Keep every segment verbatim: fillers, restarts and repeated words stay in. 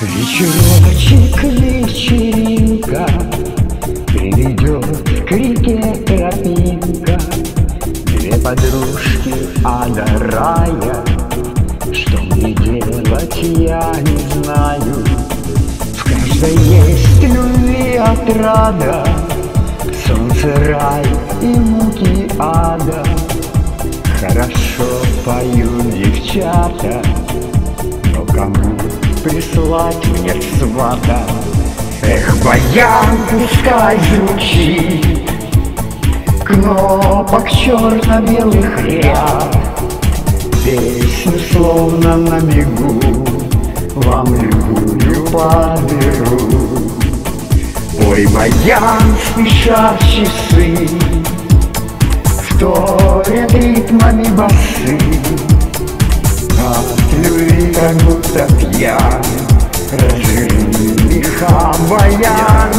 Вечерочек, вечеринка, приведет к реке тропинка. Две подружки ада рая, что мне делать, я не знаю. В каждой есть любви отрада, солнце рай и муки ада. Хорошо поют девчата, но кому прислать мне свата? Эх, баян пускай звучит, кнопок черно-белых ряд. Песню словно на бегу вам любую подберу. Ой, баян, спешат часы, вторят ритмами басы. От любви как будто пьян, разжигни меха баян.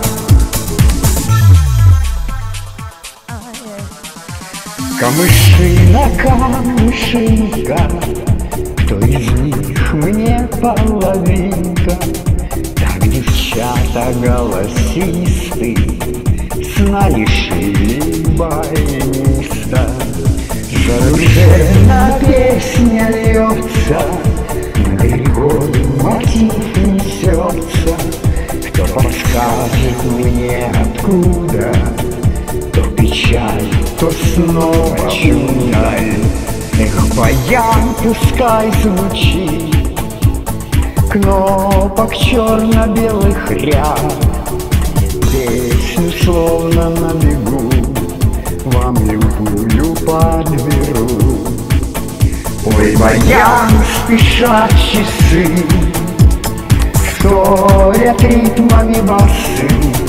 Камыши на камышинка, кто из них мне половинка? Так девчата голосисты, сна лишили баяниста. Задушевно песня льется, на рекой мотив несется. Кто подскажет мне откуда, то печаль, то снова чудо. Эх, баян пускай звучит, кнопок черно-белых ряд. Песню словно на бегу вам любую подберу. Ой, баян, спешат часы, вторят ритмами басы.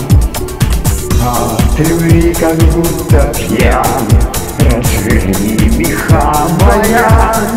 От любви как будто пьян, разжигни меха баян.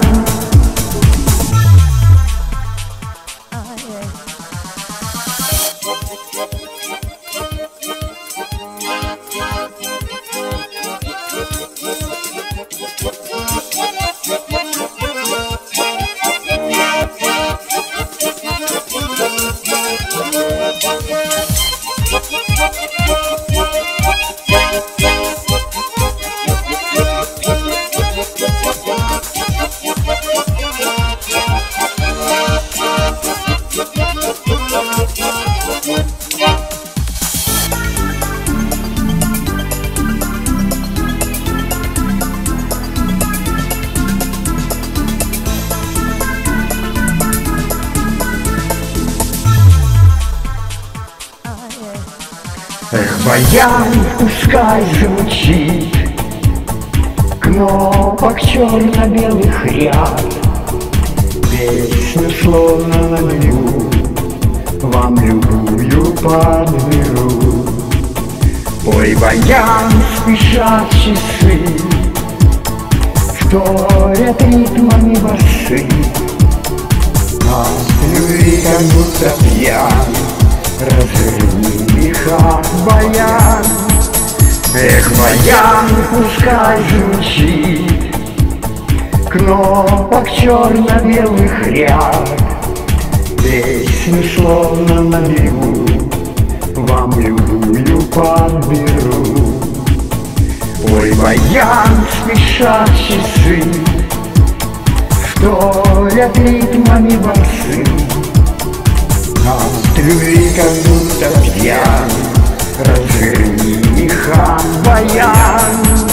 Эх, баян пускай звучит, кнопок черно-белых ряд. Песню словно на бегу вам любую подберу. Ой, баян, спешат часы, вторят ритмами басы. От любви как будто пьян, разжигни меха баян. Эх, баян пускай звучит, кнопок черно-белых ряд. Песню словно на бегу вам любую подберу. Ой, баян, спешат часы, вторят ритмами басы. От любви как будто пьян, разжигни меха баян.